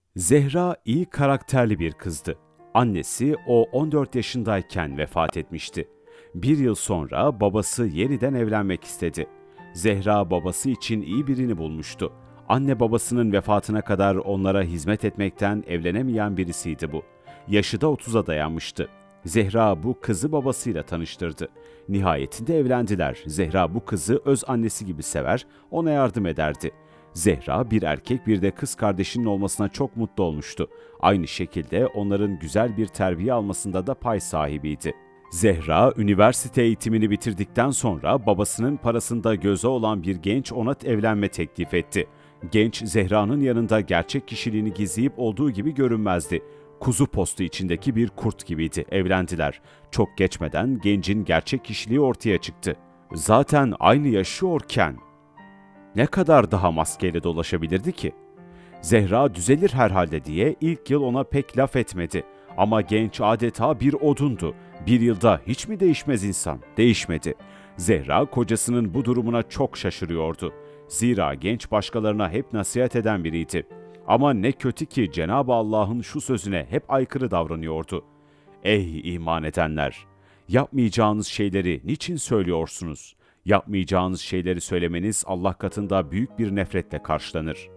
Zehra iyi karakterli bir kızdı. Annesi o 14 yaşındayken vefat etmişti. Bir yıl sonra babası yeniden evlenmek istedi. Zehra babası için iyi birini bulmuştu. Anne babasının vefatına kadar onlara hizmet etmekten evlenemeyen birisiydi bu. Yaşı da 30'a dayanmıştı. Zehra bu kızı babasıyla tanıştırdı. Nihayetinde evlendiler. Zehra bu kızı öz annesi gibi sever, ona yardım ederdi. Zehra bir erkek bir de kız kardeşinin olmasına çok mutlu olmuştu. Aynı şekilde onların güzel bir terbiye almasında da pay sahibiydi. Zehra, üniversite eğitimini bitirdikten sonra babasının parasında göze olan bir genç ona evlenme teklif etti. Genç, Zehra'nın yanında gerçek kişiliğini gizleyip olduğu gibi görünmezdi. Kuzu postu içindeki bir kurt gibiydi. Evlendiler. Çok geçmeden gencin gerçek kişiliği ortaya çıktı. Zaten aynı yaşıyorken ne kadar daha maskeyle dolaşabilirdi ki? Zehra düzelir herhalde diye ilk yıl ona pek laf etmedi. Ama genç adeta bir odundu. Bir yılda hiç mi değişmez insan? Değişmedi. Zehra kocasının bu durumuna çok şaşırıyordu. Zira genç başkalarına hep nasihat eden biriydi. Ama ne kötü ki Cenab-ı Allah'ın şu sözüne hep aykırı davranıyordu. Ey iman edenler! Yapmayacağınız şeyleri niçin söylüyorsunuz? Yapmayacağınız şeyleri söylemeniz Allah katında büyük bir nefretle karşılanır.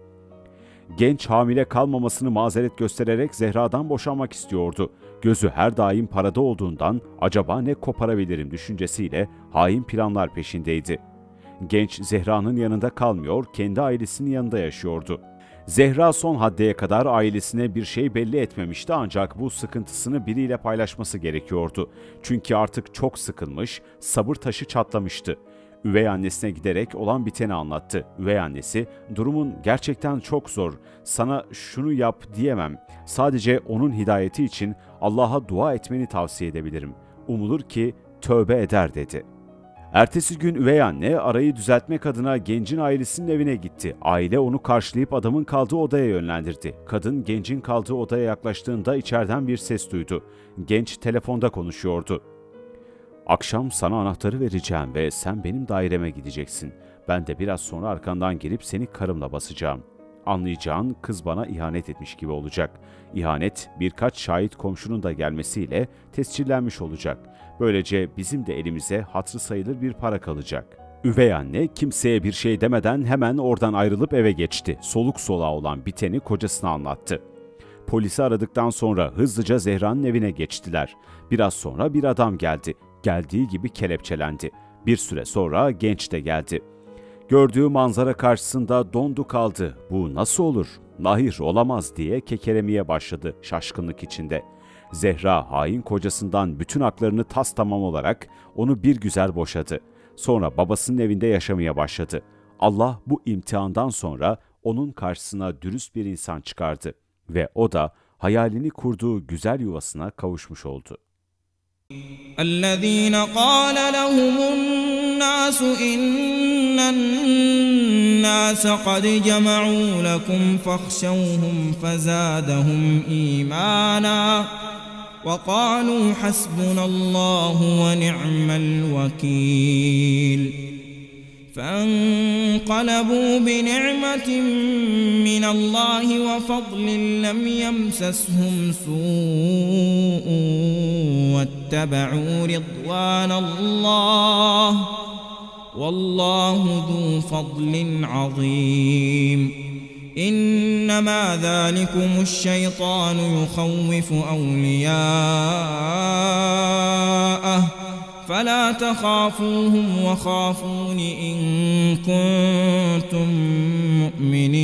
Genç hamile kalmamasını mazeret göstererek Zehra'dan boşanmak istiyordu. Gözü her daim parada olduğundan acaba ne koparabilirim düşüncesiyle hain planlar peşindeydi. Genç Zehra'nın yanında kalmıyor, kendi ailesinin yanında yaşıyordu. Zehra son haddeye kadar ailesine bir şey belli etmemişti ancak bu sıkıntısını biriyle paylaşması gerekiyordu. Çünkü artık çok sıkılmış, sabır taşı çatlamıştı. Üvey annesine giderek olan biteni anlattı. Üvey annesi, "Durumun gerçekten çok zor. Sana şunu yap diyemem. Sadece onun hidayeti için Allah'a dua etmeni tavsiye edebilirim. Umulur ki tövbe eder." dedi. Ertesi gün üvey anne arayı düzeltmek adına gencin ailesinin evine gitti. Aile onu karşılayıp adamın kaldığı odaya yönlendirdi. Kadın gencin kaldığı odaya yaklaştığında içeriden bir ses duydu. Genç telefonda konuşuyordu. "Akşam sana anahtarı vereceğim ve sen benim daireme gideceksin. Ben de biraz sonra arkandan gelip seni karımla basacağım. Anlayacağın kız bana ihanet etmiş gibi olacak. İhanet birkaç şahit komşunun da gelmesiyle tescillenmiş olacak. Böylece bizim de elimize hatırı sayılır bir para kalacak." Üvey anne kimseye bir şey demeden hemen oradan ayrılıp eve geçti. Soluk soluğa olan biteni kocasına anlattı. Polisi aradıktan sonra hızlıca Zehra'nın evine geçtiler. Biraz sonra bir adam geldi. Geldiği gibi kelepçelendi. Bir süre sonra genç de geldi. Gördüğü manzara karşısında dondu kaldı. "Bu nasıl olur? Hayır, olamaz," diye kekelemeye başladı şaşkınlık içinde. Zehra hain kocasından bütün haklarını tamam olarak onu bir güzel boşadı. Sonra babasının evinde yaşamaya başladı. Allah bu imtihandan sonra onun karşısına dürüst bir insan çıkardı ve o da hayalini kurduğu güzel yuvasına kavuşmuş oldu. الذين قال لهم الناس إن الناس قد جمعوا لكم فاخشوهم فزادهم إيمانا وقالوا حسبنا الله ونعم الوكيل فانقلبوا بنعمة من الله وفضل لم يمسسهم سوء واتبعوا رضوان الله والله ذو فضل عظيم إنما ذلكم الشيطان يخوف أولياءه فلا تخافوهم وخافون إن كنتم مؤمنين